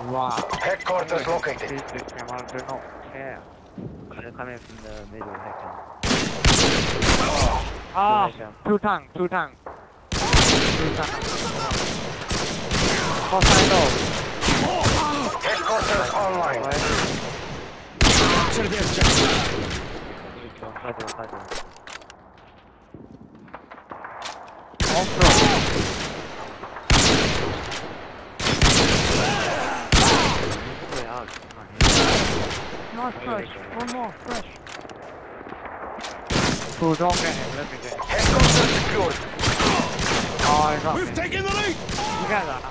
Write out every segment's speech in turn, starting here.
Wow. Headquarters located. This game, I do not care. They're coming from the middle section. Ah, two tank. Four side door. Headquarters online. Capture the objective. On front. Nice fresh. One more, fresh. Cool, don't get him, let me get him. Headquarters secured. Oh, I got We've me. taken the lead. You get that?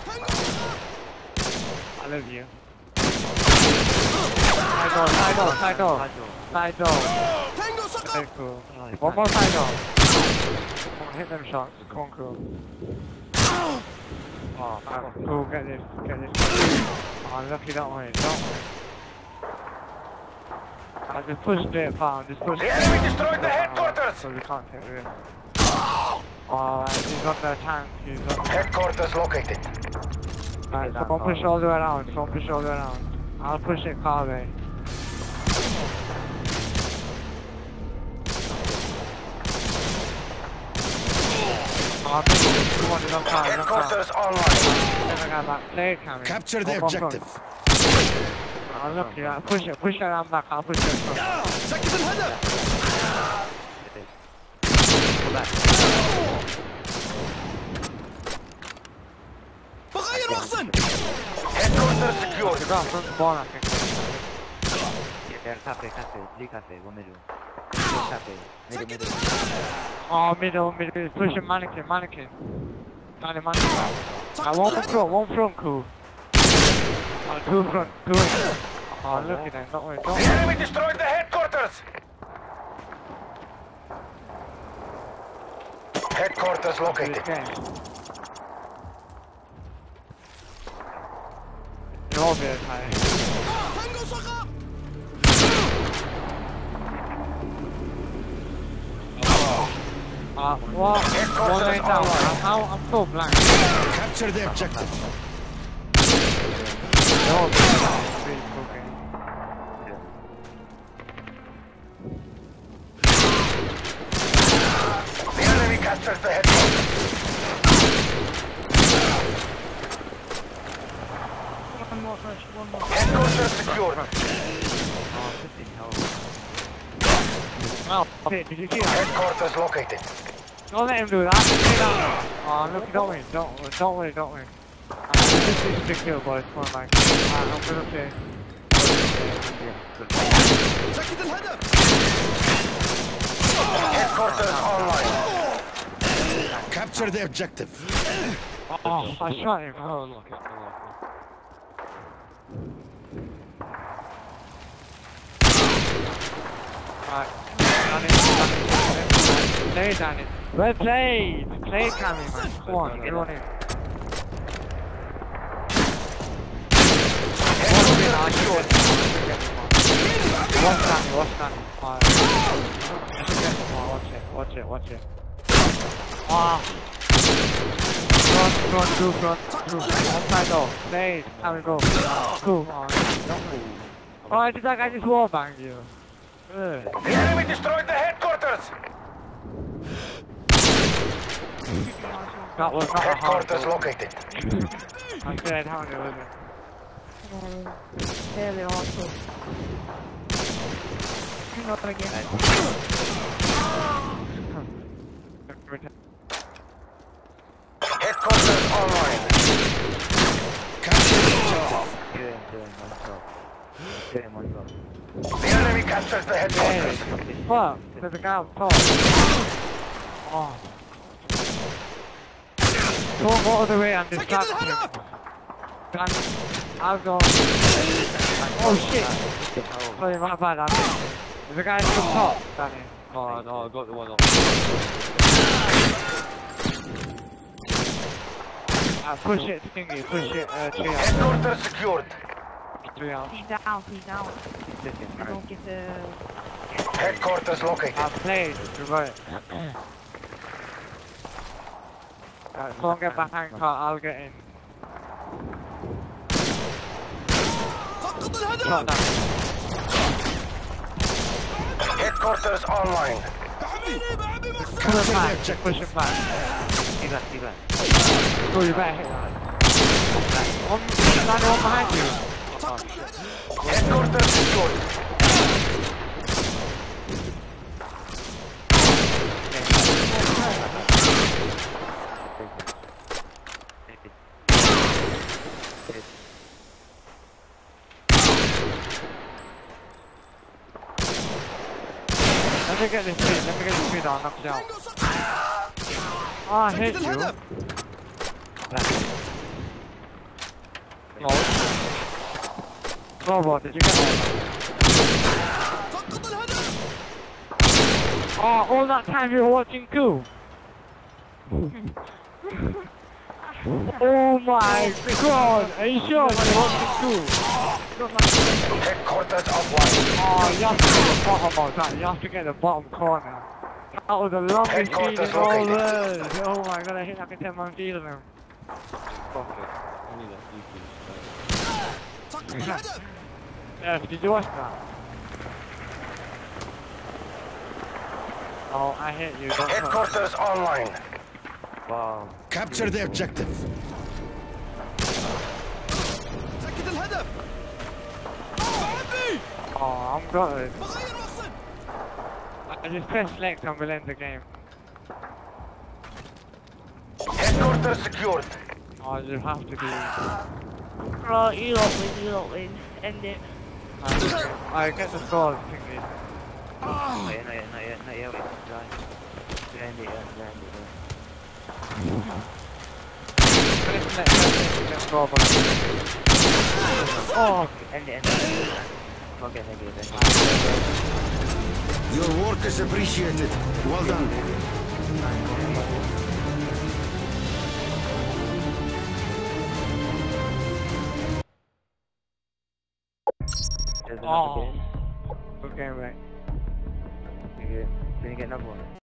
I love you. Side door. Tango sucker. Okay, cool. One more side door. Come on, hit them shots. Come on, cool. Oh, cool, get this. Oh, lucky that way, don't worry. I just pushed it far, The enemy destroyed the headquarters. So we can't take it. Oh, he's on the tank, Headquarters located. Right, so don't push all the way around, I'll push it far away. Oh, Headquarters online. Capture the objective. Oh, look, yeah, push it around back, I'll push it. سكت الهدف. بغير مخزن. Headquarters secured. You got front ball, I think. Cafe, one middle. Cafe, middle. Oh, middle, push it, mannequin. Mannequin. One front, cool. Oh, two front. Oh, look at them, don't worry, The enemy destroyed the headquarters. Headquarters located. Okay. You're all very tired. Tango sucker. What? One lane down. I'm so blank. Capture the objective. You're all very tired. Really cooking. The enemy captured the headquarters. One more. Headquarters secured. Oh, okay, did you see that? Headquarters located. Don't let him do that. Oh, look, don't worry. This is a big deal, boys. Come on, man. I'm gonna play. سكت الهدف. Headquarters online. Capture the objective. Oh, I shot him. Oh, look. Alright. Play, Danny. Well played! Play, Cammy, man. Come on, everyone in. Watch Danny. Watch it. Ah. Front, two. Outside door. Play, Cammy, go. Cool. Oh, did that guy just wallbang you? Good. The enemy destroyed the headquarters. That was not a hard Headquarters goal. located. I'm scared how it was. Fairly awful. Hang on again. Headquarters online. Capture the objective. The enemy captured the headquarters. Fuck, there's a guy up top. Oh. Don't go all the way and distract him. I'll go. Oh shit! Sorry, my bad, I missed it. There's a guy up top, Danny. Oh no, I got the one off. Push it, Stingy, push it, tree out. Headquarters secured. Tree out. He's down. I don't get the... Headquarters located. I played, you got it. Someone get back anchor, I'll get in. Shot down. Headquarters online. Push him Capture the back. objective. Push him back. Stay back. Pull you back. One behind you. Headquarters secured. Let me get this speed on, knock you down. Oh, I hit you. Oh. Robo, did you get that? Oh, all that time you were watching too. Oh my god, are you sure you were watching too? Headquarters offline. Oh, you have to get the bottom of that. You have to get the bottom corner. That was the longest feed Headquarters in all located. world. Oh my god, I hit like a 10-man feed of him. Yes, did you watch that? Oh, I hit you. Don't touch. Headquarters online. Wow. Capture the objective. سكت الهدف. Oh, I'm gutted. I just pressed select and we'll end the game. Headquarters secured. Oh, you have to be. Oh, you don't win. End it. I get the scores thingy. Not yet. Wait, try. End it. Let's go for it. Oh, End it. Okay, thank you. Your work is appreciated. Well done. There's oh. another game. Okay, right. Can you get another one?